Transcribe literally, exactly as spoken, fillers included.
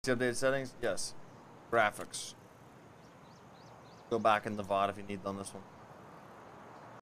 See updated settings? Yes. Graphics. Go back in the V O D if you need on this one.